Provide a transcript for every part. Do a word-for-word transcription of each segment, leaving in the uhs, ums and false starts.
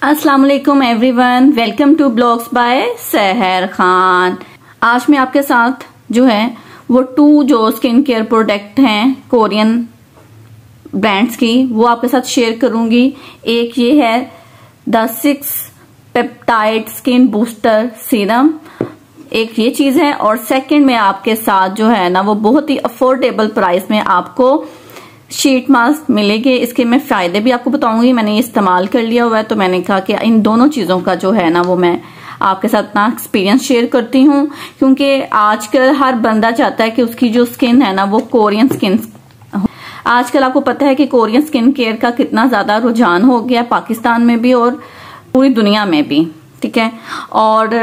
अस्सलाम वालेकुम everyone, welcome to blogs by Sahar Khan. आज मैं आपके साथ जो है वो टू जो स्किन केयर प्रोडक्ट हैं कोरियन ब्रांड्स की, वो आपके साथ शेयर करूंगी। एक ये है the six peptide skin booster serum, एक ये चीज है, और सेकंड में आपके साथ जो है ना वो बहुत ही अफोर्डेबल प्राइस में आपको शीट मास्क मिलेंगे। इसके मैं फायदे भी आपको बताऊंगी, मैंने ये इस्तेमाल कर लिया हुआ है, तो मैंने कहा कि इन दोनों चीजों का जो है ना वो मैं आपके साथ अपना एक्सपीरियंस शेयर करती हूँ, क्योंकि आजकल हर बंदा चाहता है कि उसकी जो स्किन है ना वो कोरियन स्किन। आजकल आपको पता है कि कोरियन स्किन केयर का कितना ज्यादा रुझान हो गया पाकिस्तान में भी और पूरी दुनिया में भी, ठीक है। और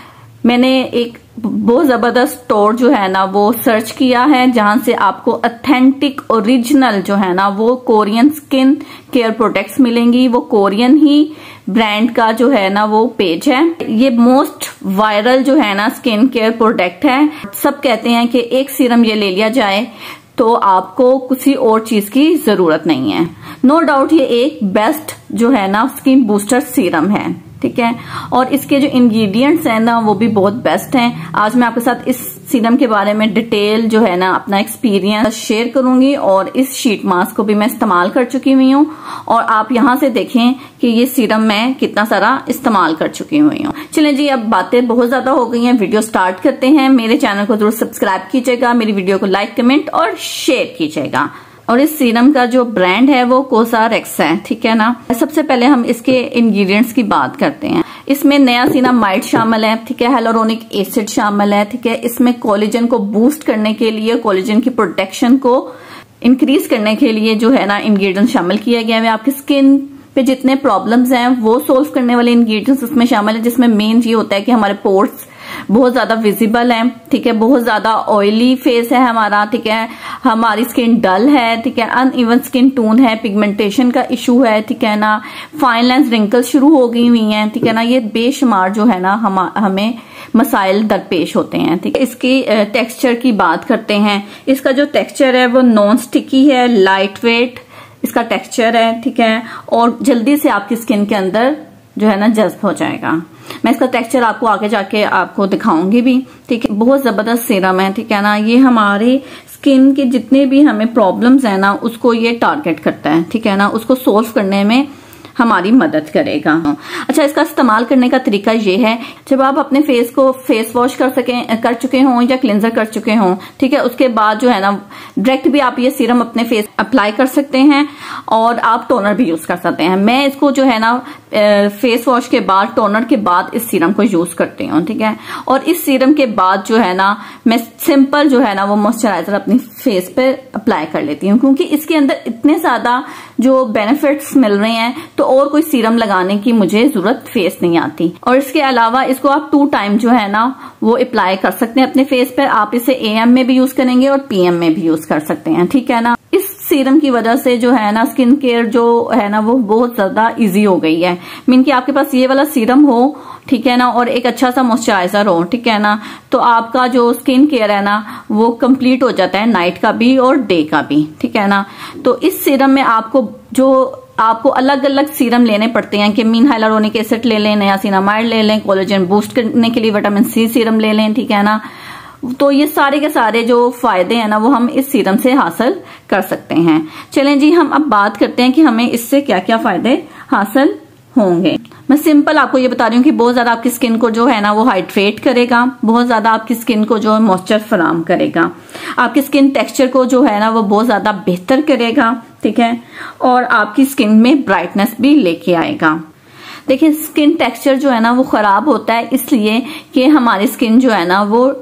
मैंने एक बहुत जबरदस्त स्टोर जो है ना वो सर्च किया है, जहां से आपको ऑथेंटिक ओरिजिनल जो है ना वो कोरियन स्किन केयर प्रोडक्ट्स मिलेंगी। वो कोरियन ही ब्रांड का जो है ना वो पेज है। ये मोस्ट वायरल जो है ना स्किन केयर प्रोडक्ट है। सब कहते हैं कि एक सीरम ये ले लिया जाए तो आपको किसी और चीज की जरूरत नहीं है। नो डाउट ये एक बेस्ट जो है ना स्किन बूस्टर सीरम है, ठीक है। और इसके जो इंग्रेडिएंट्स हैं ना वो भी बहुत बेस्ट हैं। आज मैं आपके साथ इस सीरम के बारे में डिटेल जो है ना अपना एक्सपीरियंस शेयर करूंगी, और इस शीट मास्क को भी मैं इस्तेमाल कर चुकी हुई हूँ, और आप यहाँ से देखें कि ये सीरम मैं कितना सारा इस्तेमाल कर चुकी हुई हूँ। चलें जी, अब बातें बहुत ज्यादा हो गई हैं, वीडियो स्टार्ट करते हैं। मेरे चैनल को जरूर सब्सक्राइब कीजिएगा, मेरी वीडियो को लाइक कमेंट और शेयर कीजिएगा। और इस सीरम का जो ब्रांड है वो कोसारेक्स है, ठीक है ना। सबसे पहले हम इसके इंग्रेडिएंट्स की बात करते हैं। इसमें नियासिनामाइड शामिल है, ठीक है, हाइलुरोनिक एसिड शामिल है, ठीक है। इसमें कोलेजन को बूस्ट करने के लिए, कोलेजन की प्रोटेक्शन को इंक्रीज करने के लिए जो है ना इंग्रेडिएंट शामिल किया गया है। आपकी स्किन पे जितने प्रॉब्लम्स हैं वो सोल्व करने वाले इंग्रेडिएंट्स उसमें शामिल है, जिसमें मेन ये होता है कि हमारे पोर्स बहुत ज्यादा विजिबल है, ठीक है, बहुत ज्यादा ऑयली फेस है हमारा, ठीक है, हमारी स्किन डल है, ठीक है, अनइवन स्किन टोन है, पिगमेंटेशन का इशू है, ठीक है ना, फाइन लाइंस रिंकल्स शुरू हो गई हुई हैं, ठीक है ना। ये बेशुमार जो है ना हम हमें मसाइल दरपेश होते हैं, ठीक है। इसकी टेक्सचर की बात करते हैं। इसका जो टेक्सचर है वो नॉन स्टिकी है, लाइट वेट इसका टेक्सचर है, ठीक है, और जल्दी से आपकी स्किन के अंदर जो है ना जज्ब हो जाएगा। मैं इसका टेक्सचर आपको आगे जाके आपको दिखाऊंगी भी, ठीक है। बहुत जबरदस्त सीरम है, ठीक है ना। ये हमारे स्किन के जितने भी हमें प्रॉब्लम्स है ना उसको ये टारगेट करता है, ठीक है ना, उसको सोल्व करने में हमारी मदद करेगा। अच्छा, इसका इस्तेमाल करने का तरीका ये है, जब आप अपने फेस को फेस वॉश कर सके कर चुके हों या क्लिंजर कर चुके हों, ठीक है, उसके बाद जो है ना डायरेक्ट भी आप ये सीरम अपने फेस अप्लाई कर सकते हैं, और आप टोनर भी यूज कर सकते हैं। मैं इसको जो है ना फेस वॉश के बाद, टोनर के बाद इस सीरम को यूज करती हूँ, ठीक है। और इस सीरम के बाद जो है ना मैं सिंपल जो है ना वो मॉइस्चराइजर अपनी फेस पे अप्लाई कर लेती हूँ, क्योंकि इसके अंदर इतने ज्यादा जो बेनिफिट्स मिल रहे हैं तो और कोई सीरम लगाने की मुझे जरूरत फेस नहीं आती। और इसके अलावा इसको आप टू टाइम जो है ना वो अप्लाई कर सकते हैं अपने फेस पर। आप इसे ए एम में भी यूज करेंगे और पी एम में भी यूज कर सकते हैं, ठीक है ना। इस सीरम की वजह से जो है ना स्किन केयर जो है ना वो बहुत ज्यादा इजी हो गई है। मीन कि आपके पास ये वाला सीरम हो, ठीक है ना, और एक अच्छा सा मॉइस्चराइजर हो, ठीक है ना, तो आपका जो स्किन केयर है ना वो कंप्लीट हो जाता है, नाइट का भी और डे का भी, ठीक है ना। तो इस सीरम में आपको जो आपको अलग अलग सीरम लेने पड़ते हैं कि मीन हाइलुरोनिक एसिड ले लें, नियासिनामाइड ले लें, कोलेजन बूस्ट करने के लिए विटामिन सी सीरम ले लें, ठीक है ना। तो ये सारे के सारे जो फायदे हैं ना वो हम इस सीरम से हासिल कर सकते हैं। चलें जी, हम अब बात करते हैं कि हमें इससे क्या क्या फायदे हासिल होंगे। मैं सिंपल आपको ये बता रही हूँ कि बहुत ज्यादा आपकी स्किन को जो है ना वो हाइड्रेट करेगा, बहुत ज्यादा आपकी स्किन को जो मॉइस्चर फराहम करेगा, आपकी स्किन टेक्सचर को जो है ना वो बहुत ज्यादा बेहतर करेगा, ठीक है, और आपकी स्किन में ब्राइटनेस भी लेके आएगा। देखिए, स्किन टेक्सचर जो है ना वो खराब होता है इसलिए कि हमारी स्किन जो है ना वो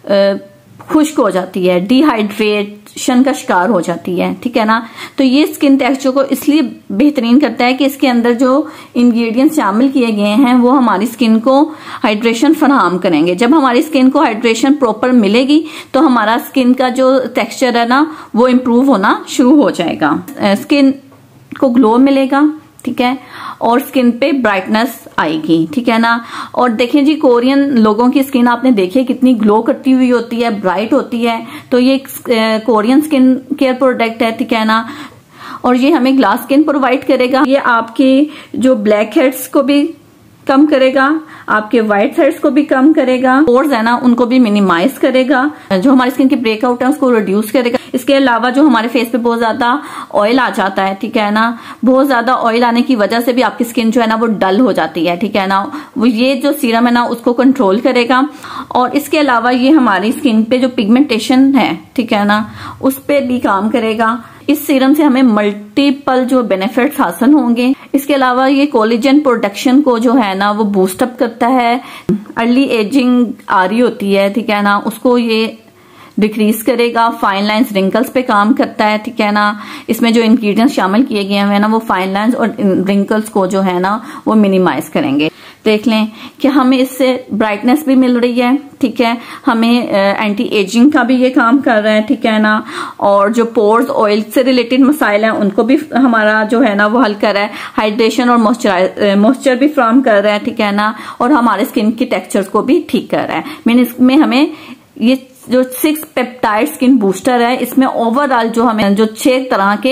खुश्क हो जाती है, डिहाइड्रेशन का शिकार हो जाती है, ठीक है ना। तो ये स्किन टेक्सचर को इसलिए बेहतरीन करता है कि इसके अंदर जो इंग्रेडिएंट्स शामिल किए गए हैं वो हमारी स्किन को हाइड्रेशन फराहम करेंगे। जब हमारी स्किन को हाइड्रेशन प्रॉपर मिलेगी तो हमारा स्किन का जो टेक्सचर है ना वो इम्प्रूव होना शुरू हो जाएगा, स्किन को ग्लो मिलेगा, ठीक है, और स्किन पे ब्राइटनेस आएगी, ठीक है ना। और देखें जी, कोरियन लोगों की स्किन आपने देखी कितनी ग्लो करती हुई होती है, ब्राइट होती है, तो ये कोरियन स्किन केयर प्रोडक्ट है, ठीक है ना। और ये हमें ग्लास स्किन प्रोवाइड करेगा। ये आपकी जो ब्लैक हेड्स को भी कम करेगा, आपके व्हाइट हेड्स को भी कम करेगा, पोर्स है ना उनको भी मिनिमाइज करेगा, जो हमारी स्किन की ब्रेकआउट है उसको रिड्यूस करेगा। इसके अलावा जो हमारे फेस पे बहुत ज्यादा ऑयल आ जाता है, ठीक है ना, बहुत ज्यादा ऑयल आने की वजह से भी आपकी स्किन जो है ना वो डल हो जाती है, ठीक है ना, वो ये जो सीरम है ना उसको कंट्रोल करेगा। और इसके अलावा ये हमारी स्किन पे जो पिगमेंटेशन है, ठीक है ना, उस पे भी काम करेगा। इस सीरम से हमें मल्टीपल जो बेनिफिट्स हासिल होंगे। इसके अलावा ये कोलेजन प्रोडक्शन को जो है ना वो बूस्ट अप करता है। अर्ली एजिंग आ रही होती है, ठीक है ना, उसको ये डिक्रीज करेगा। फाइन लाइंस रिंकल्स पे काम करता है, ठीक है ना। इसमें जो इंग्रेडिएंट्स शामिल किए गए हैं ना वो फाइन लाइंस और रिंकल्स को जो है ना वो मिनिमाइज करेंगे। देख लें कि हमें इससे ब्राइटनेस भी मिल रही है, ठीक है, हमें एंटी एजिंग का भी ये काम कर रहा है, ठीक है ना, और जो पोर्स ऑयल से रिलेटेड मसाइल हैं उनको भी हमारा जो है ना वो हल कर रहा है। हाइड्रेशन और मॉइस्चराइज मॉइस्चर भी फ्राहम कर रहा है, ठीक है ना, और हमारे स्किन के टेक्सचर्स को भी ठीक कर रहा है। मीन इसमें हमें ये जो सिक्स पेप्टाइड स्किन बूस्टर है, इसमें ओवरऑल जो हमें जो छह तरह के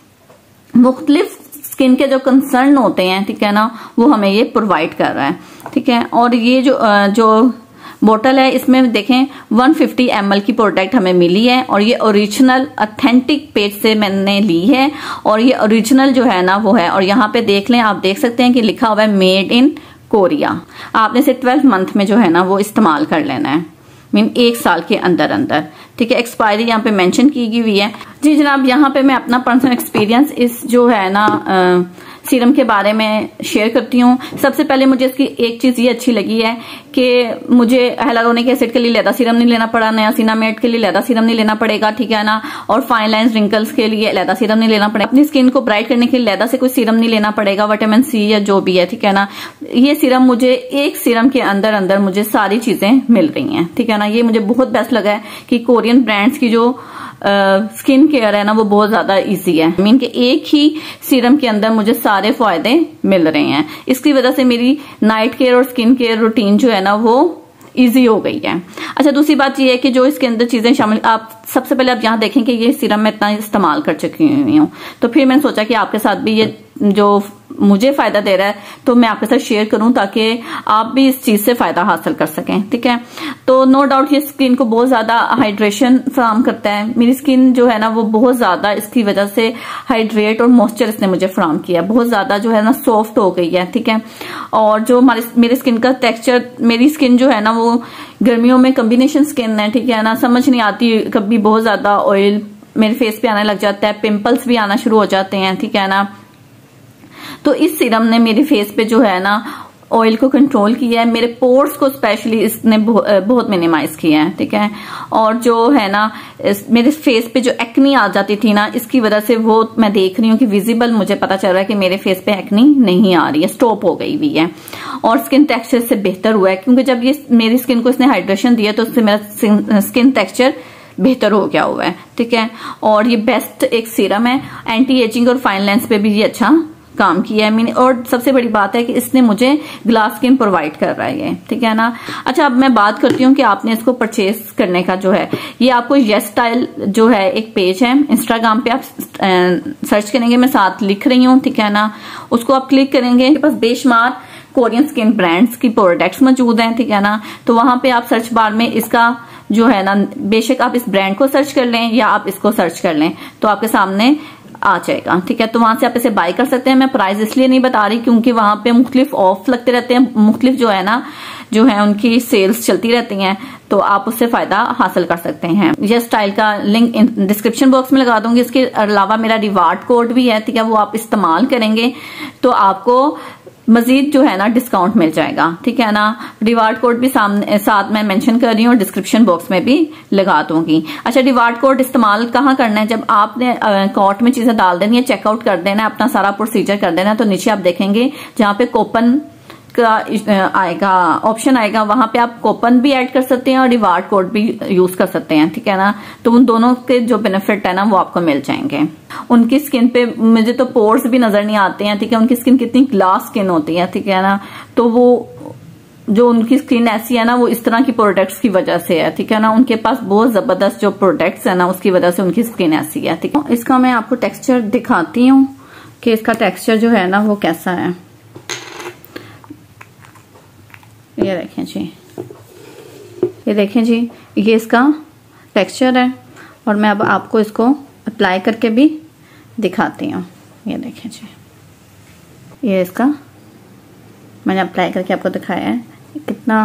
मुख्तलिफ स्किन के जो कंसर्न होते हैं, ठीक है ना, वो हमें ये प्रोवाइड कर रहा है, ठीक है। और ये जो जो बोतल है इसमें देखें एक सौ पचास एम एल की प्रोडक्ट हमें मिली है और ये ओरिजिनल ऑथेंटिक पेज से मैंने ली है और ये ओरिजिनल जो है ना वो है। और यहाँ पे देख लें, आप देख सकते हैं कि लिखा हुआ है मेड इन कोरिया। आपने इसे ट्वेल्व मंथ में जो है ना वो इस्तेमाल कर लेना है, मीन एक साल के अंदर अंदर, ठीक है। एक्सपायरी यहाँ पे मेंशन की हुई है। जी जनाब, यहाँ पे मैं अपना पर्सनल एक्सपीरियंस इस जो है ना आ, सीरम के बारे में शेयर करती हूँ। सबसे पहले मुझे इसकी एक चीज ये अच्छी लगी है कि मुझे हियालुरोनिक एसिड के लिए लैदा सीरम नहीं लेना पड़ा, नियासिनामेड के लिए लैदा सीरम नहीं लेना पड़ेगा, ठीक है ना, और फाइन लाइंस रिंकल्स के लिए लैदा सीरम नहीं लेना पड़ेगा। अपनी स्किन को ब्राइट करने के लिए लैदा से कोई सीरम नहीं लेना पड़ेगा, विटामिन सी या जो भी है, ठीक है ना। ये सीरम मुझे एक सीरम के अंदर अंदर मुझे सारी चीजें मिल रही हैं, ठीक है ना। ये मुझे बहुत बेस्ट लगा है कि कोरियन ब्रांड्स की जो स्किन uh, केयर है ना वो बहुत ज्यादा इजी है। मीन के एक ही सीरम के अंदर मुझे सारे फायदे मिल रहे हैं। इसकी वजह से मेरी नाइट केयर और स्किन केयर रूटीन जो है ना वो इजी हो गई है। अच्छा, दूसरी बात ये है कि जो इसके अंदर चीजें शामिल, आप सबसे पहले आप यहाँ देखें कि ये सीरम मैं इतना इस्तेमाल कर चुकी हुई हूँ, तो फिर मैंने सोचा कि आपके साथ भी ये जो मुझे फायदा दे रहा है तो मैं आपके साथ शेयर करूं ताकि आप भी इस चीज से फायदा हासिल कर सकें, ठीक है। तो नो डाउट ये स्किन को बहुत ज्यादा हाइड्रेशन फराहम करता है। मेरी स्किन जो है ना वो बहुत ज्यादा इसकी वजह से हाइड्रेट और मॉइस्चर इसने मुझे फराहम किया, बहुत ज्यादा जो है ना सॉफ्ट हो गई है, ठीक है। और जो हमारी मेरी स्किन का टेक्सचर, मेरी स्किन जो है ना वो गर्मियों में कॉम्बिनेशन स्किन है, ठीक है ना, समझ नहीं आती, कभी बहुत ज्यादा ऑयल मेरे फेस पे आने लग जाता है, पिंपल्स भी आना शुरू हो जाते हैं, ठीक है ना। तो इस सीरम ने मेरे फेस पे जो है ना ऑयल को कंट्रोल किया है, मेरे पोर्स को स्पेशली इसने बहुत मिनिमाइज किया है, ठीक है। और जो है ना मेरे फेस पे जो एक्नी आ जाती थी ना, इसकी वजह से वो मैं देख रही हूँ कि विजिबल मुझे पता चल रहा है कि मेरे फेस पे एक्नी नहीं आ रही है, स्टॉप हो गई हुई है और स्किन टेक्सचर से बेहतर हुआ है, क्योंकि जब ये मेरी स्किन को इसने हाइड्रेशन दिया तो उससे मेरा स्किन टेक्सचर बेहतर हो गया हुआ है, ठीक है। और ये बेस्ट एक सीरम है, एंटी एजिंग और फाइन लाइंस पे भी ये अच्छा काम किया है। और सबसे बड़ी बात है कि इसने मुझे ग्लास स्किन प्रोवाइड कर रहा है, ठीक है ना। अच्छा, अब मैं बात करती हूँ कि आपने इसको परचेज करने का जो है, ये आपको यस स्टाइल जो है एक पेज है इंस्टाग्राम पे, आप सर्च करेंगे, मैं साथ लिख रही हूँ, ठीक है ना, उसको आप क्लिक करेंगे, आपके पास बेशुमार कोरियन स्किन ब्रांड्स की प्रोडक्ट्स मौजूद हैं, ठीक है ना। तो वहां पे आप सर्च बार में इसका जो है ना, बेशक आप इस ब्रांड को सर्च कर लें या आप इसको सर्च कर लें तो आपके सामने आ जाएगा, ठीक है। तो वहां से आप इसे बाय कर सकते हैं। मैं प्राइस इसलिए नहीं बता रही क्योंकि वहां पे मुख्तलिफ ऑफ लगते रहते हैं, मुख्तलिफ जो है ना जो है उनकी सेल्स चलती रहती हैं, तो आप उससे फायदा हासिल कर सकते हैं। ये स्टाइल का लिंक डिस्क्रिप्शन बॉक्स में लगा दूंगी। इसके अलावा मेरा रिवार्ड कोड भी है, ठीक है, वो आप इस्तेमाल करेंगे तो आपको मजीद जो है ना डिस्काउंट मिल जाएगा, ठीक है ना। रिवार्ड कोड भी सामने साथ में मेंशन कर रही हूँ और डिस्क्रिप्शन बॉक्स में भी लगा दूंगी। अच्छा, रिवार्ड कोड इस्तेमाल कहाँ करना है, जब आपने कार्ट में चीजें डाल देनी है, चेकआउट कर देना है, अपना सारा प्रोसीजर कर देना है, तो नीचे आप देखेंगे जहाँ पे कूपन का आएगा ऑप्शन आएगा, वहां पे आप कूपन भी ऐड कर सकते हैं और रिवार्ड कोड भी यूज कर सकते हैं, ठीक है ना। तो उन दोनों के जो बेनिफिट है ना वो आपको मिल जाएंगे। उनकी स्किन पे मुझे तो पोर्स भी नजर नहीं आते हैं, ठीक है, उनकी स्किन कितनी ग्लास स्किन होती है, ठीक है ना। तो वो जो उनकी स्किन ऐसी है ना वो इस तरह की प्रोडक्ट्स की वजह से है, ठीक है ना। उनके पास बहुत जबरदस्त जो प्रोडक्ट्स है ना उसकी वजह से उनकी स्किन ऐसी है, ठीक है। इसका मैं आपको टेक्सचर दिखाती हूँ कि इसका टेक्सचर जो है ना वो कैसा है। ये देखें जी, ये देखें जी, ये इसका टेक्सचर है और मैं अब आपको इसको अप्लाई करके भी दिखाती हूँ। ये देखें जी, ये इसका मैंने अप्लाई करके आपको दिखाया है कितना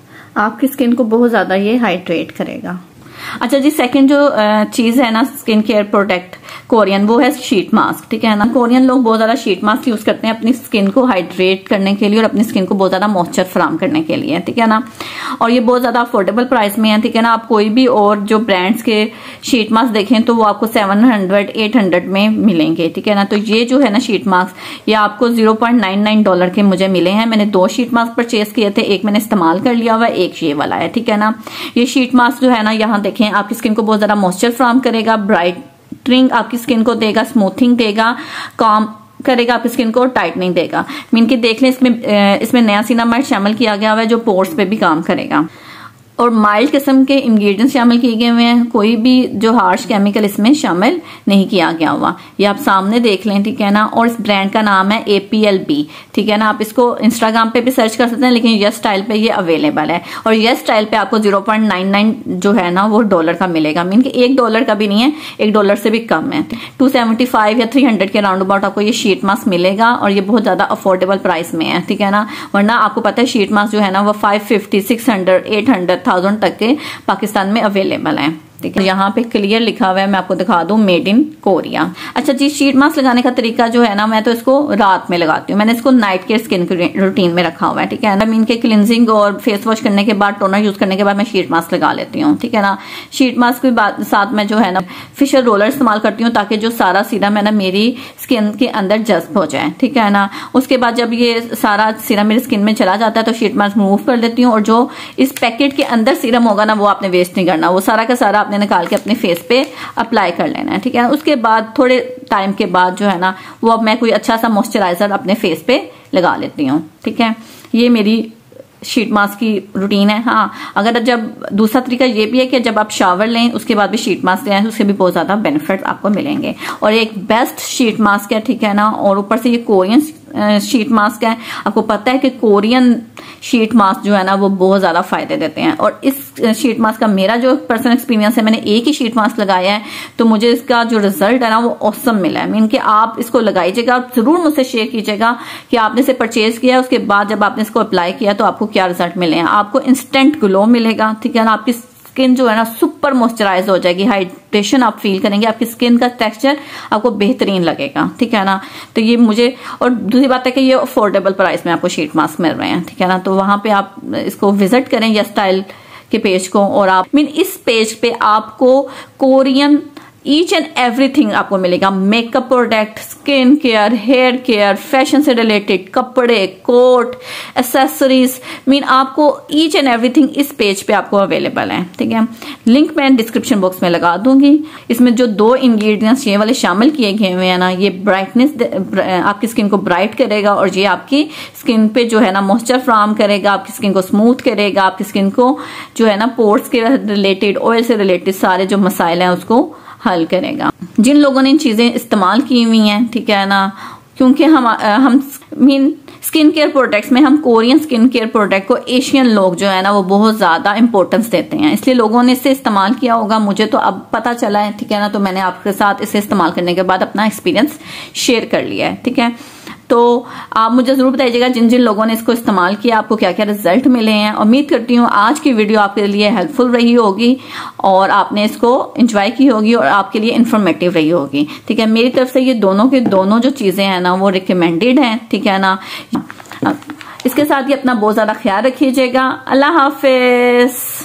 आपकी स्किन को बहुत ज्यादा ये हाइड्रेट करेगा। अच्छा जी, सेकंड जो चीज है ना स्किन केयर प्रोडक्ट कोरियन, वो है शीट मास्क, ठीक है ना। कोरियन लोग बहुत ज्यादा शीट मास्क यूज करते हैं अपनी स्किन को हाइड्रेट करने के लिए और अपनी स्किन को बहुत ज्यादा मॉइस्चर फराम करने के लिए, ठीक है ना। और ये बहुत ज्यादा अफोर्डेबल प्राइस में है, ठीक है ना। आप कोई भी और जो ब्रांड्स के शीट मास्क देखें तो वो आपको सेवन हंड्रेड एट हंड्रेड में मिलेंगे, ठीक है ना। तो ये जो है ना शीट मास्क ये आपको zero point nine nine dollar के मुझे मिले हैं। मैंने दो शीट मास्क परचेज किए थे, एक मैंने इस्तेमाल कर लिया हुआ, एक ये वाला है, ठीक है ना। ये शीट मास्क जो है ना यहाँ देखें आपकी स्किन को बहुत ज्यादा मॉइस्चर फराम करेगा, ब्राइटनिंग आपकी स्किन को देगा, स्मूथिंग देगा, काम करेगा आपकी स्किन को, टाइटनिंग देगा। मीन कि देख लें इसमें इसमें नियासिनामाइड शामिल किया गया हुआ है जो पोर्स पे भी काम करेगा और माइल्ड किस्म के इंग्रेडिएंट्स शामिल किए गए हुए हैं। कोई भी जो हार्श केमिकल इसमें शामिल नहीं किया गया हुआ, ये आप सामने देख लें, ठीक है ना। और इस ब्रांड का नाम है ए पी एल बी, ठीक है ना। आप इसको इंस्टाग्राम पे भी सर्च कर सकते हैं, लेकिन यस स्टाइल पे ये अवेलेबल है और यस स्टाइल पे आपको जीरो पॉइंट नाइन नाइन जो है ना वो डॉलर का मिलेगा। मीन कि एक डॉलर का भी नहीं है, एक डॉलर से भी कम है। टू सेवेंटी फाइव या थ्री हंड्रेड के राउंड अबाउट आपको ये शीट मास्क मिलेगा और ये बहुत ज्यादा अफोर्डेबल प्राइस में है, ठीक है ना। वरना आपको पता है शीट मास्क जो है ना वो five fifty six hundred eight hundred thousand तक के पाकिस्तान में अवेलेबल है, ठीक है। यहाँ पे क्लियर लिखा हुआ है, मैं आपको दिखा दूं, मेड इन कोरिया। अच्छा जी, शीट मास्क लगाने का तरीका जो है ना, मैं तो इसको रात में लगाती हूँ। मैंने इसको नाइट केयर स्किन रूटीन में रखा हुआ है, ठीक है ना। मीन के क्लिनजिंग और फेस वॉश करने के बाद, टोनर यूज करने के बाद मैं शीट मास्क लगा लेती हूँ, ठीक है ना। शीट मास्क के बाद साथ में जो है ना फिशर रोलर इस्तेमाल करती हूँ ताकि जो सारा सीरम है ना मेरी स्किन के अंदर जज्ब हो जाए, ठीक है ना। उसके बाद जब ये सारा सीरम मेरी स्किन में चला जाता है तो शीट मास्क रिमूव कर देती हूँ और जो इस पैकेट के अंदर सीरम होगा ना वो आपने वेस्ट नहीं करना, वो सारा का सारा आपने निकाल के अपने फेस पे अप्लाई कर लेना है, ठीक है। उसके बाद थोड़े टाइम के बाद जो है ना वो अब मैं कोई अच्छा सा मॉइस्चराइजर अपने फेस पे लगा लेती हूँ, ठीक है। ये मेरी शीट मास्क की रूटीन है। हाँ, अगर जब दूसरा तरीका ये भी है कि जब आप शावर लें उसके बाद भी शीट मास्क लें, उसके भी बहुत ज्यादा बेनिफिट आपको मिलेंगे और एक बेस्ट शीट मास्क है, ठीक है ना। और ऊपर से ये कोरियन शीट मास्क है। आपको पता है कि कोरियन शीट मास्क जो है ना वो बहुत ज्यादा फायदे देते हैं और इस शीट मास्क का मेरा जो पर्सनल एक्सपीरियंस है, मैंने एक ही शीट मास्क लगाया है तो मुझे इसका जो रिजल्ट है ना वो ऑसम मिला है। मीन कि आप इसको लगाइएगा, आप जरूर मुझसे शेयर कीजिएगा कि आपने इसे परचेज किया, उसके बाद जब आपने इसको अप्लाई किया तो आपको क्या रिजल्ट मिले हैं। आपको इंस्टेंट ग्लो मिलेगा, ठीक है ना। आपकी स्किन जो है ना सुपर मॉइस्चराइज हो जाएगी, हाइड्रेशन आप फील करेंगे, आपकी स्किन का टेक्सचर आपको बेहतरीन लगेगा, ठीक है ना। तो ये मुझे, और दूसरी बात है कि ये अफोर्डेबल प्राइस में आपको शीट मास्क मिल रहे हैं, ठीक है ना। तो वहां पे आप इसको विजिट करें यस स्टाइल के पेज को और आप मीन इस पेज पे आपको कोरियन ईच एंड एवरीथिंग आपको मिलेगा। Makeup product, skin care, hair care, fashion से रिलेटेड कपड़े, कोट, एसेसरीज, मीन आपको ईच एंड एवरीथिंग इस पेज पे आपको अवेलेबल है, ठीक है। लिंक मैं डिस्क्रिप्शन बॉक्स में लगा दूंगी। इसमें जो दो इंग्रेडिएंट्स ये वाले शामिल किए गए हुए हैं ना, ये ब्राइटनेस आपकी स्किन को ब्राइट करेगा और ये आपकी स्किन पे जो है ना मॉइस्चर फ्राम करेगा, आपकी स्किन को स्मूथ करेगा, आपकी स्किन को जो है ना पोर्स के रिलेटेड, ऑयल से रिलेटेड सारे जो मसाइल हैं उसको हल करेगा। जिन लोगों ने इन चीजें इस्तेमाल की हुई हैं, ठीक है ना, क्योंकि हम हम मीन स्किन केयर प्रोडक्ट्स में हम कोरियन स्किन केयर प्रोडक्ट को एशियन लोग जो है ना वो बहुत ज्यादा इंपॉर्टेंस देते हैं, इसलिए लोगों ने इसे इस्तेमाल किया होगा। मुझे तो अब पता चला है, ठीक है ना। तो मैंने आपके साथ इसे इस्तेमाल करने के बाद अपना एक्सपीरियंस शेयर कर लिया है, ठीक है। तो आप मुझे जरूर बताइएगा जिन जिन लोगों ने इसको इस्तेमाल किया आपको क्या क्या रिजल्ट मिले हैं। उम्मीद करती हूँ आज की वीडियो आपके लिए हेल्पफुल रही होगी और आपने इसको एंजॉय की होगी और आपके लिए इंफॉर्मेटिव रही होगी, ठीक है। मेरी तरफ से ये दोनों के दोनों जो चीजें हैं ना वो रिकमेंडेड हैं, ठीक है ना। इसके साथ ही अपना बहुत ज्यादा ख्याल रखिएगा। अल्लाह हाफिज।